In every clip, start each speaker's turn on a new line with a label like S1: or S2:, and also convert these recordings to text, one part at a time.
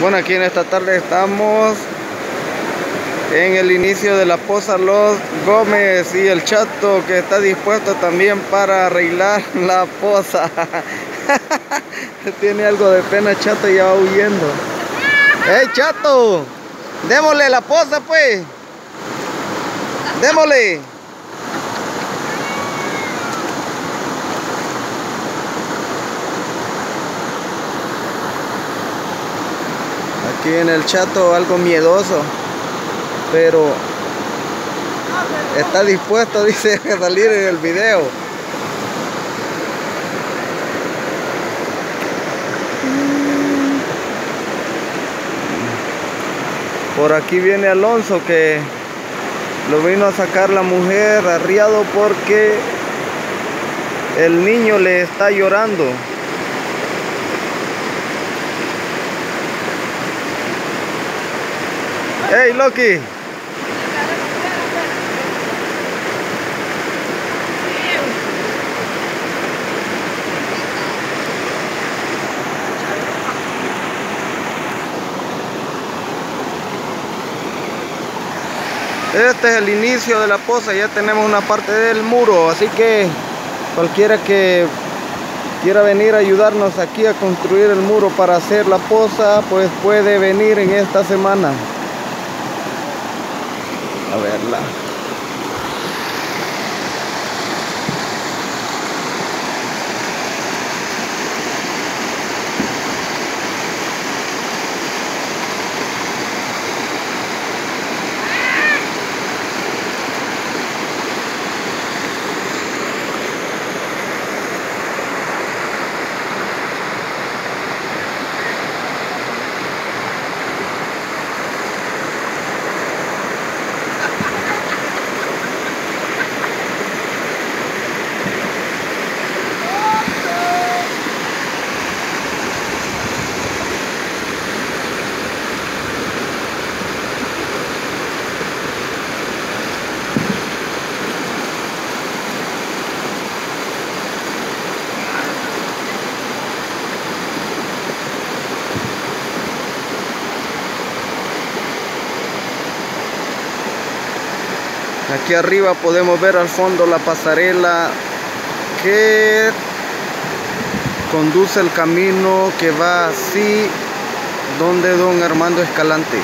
S1: Bueno, aquí en esta tarde estamos en el inicio de la poza Los Gómez y el Chato, que está dispuesto también para arreglar la poza. Tiene algo de pena Chato y ya va huyendo. ¡Hey, Chato! ¡Démosle la poza, pues! ¡Démosle! Aquí viene el Chato, algo miedoso, pero está dispuesto, dice, a salir en el video. Por aquí viene Alonso, que lo vino a sacar la mujer arriado porque el niño le está llorando. ¡Hey, Loki! Este es el inicio de la poza, ya tenemos una parte del muro, así que cualquiera que quiera venir a ayudarnos aquí a construir el muro para hacer la poza, pues puede venir en esta semana. A verla. Aquí arriba podemos ver al fondo la pasarela que conduce el camino que va así donde don Armando Escalante.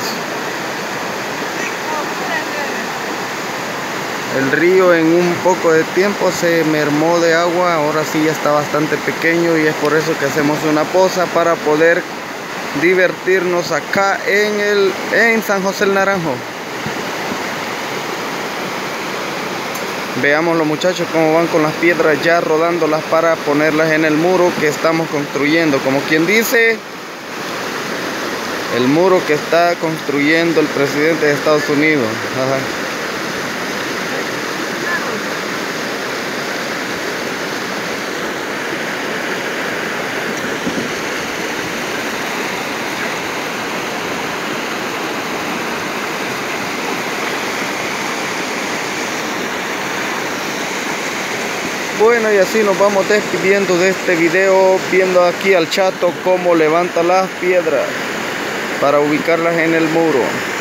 S1: El río en un poco de tiempo se mermó de agua, ahora sí ya está bastante pequeño y es por eso que hacemos una poza para poder divertirnos acá en San José el Naranjo. Veamos los muchachos cómo van con las piedras ya rodándolas para ponerlas en el muro que estamos construyendo. Como quien dice, el muro que está construyendo el presidente de Estados Unidos. Ajá. Bueno, y así nos vamos despidiendo de este video, viendo aquí al Chato cómo levanta las piedras para ubicarlas en el muro.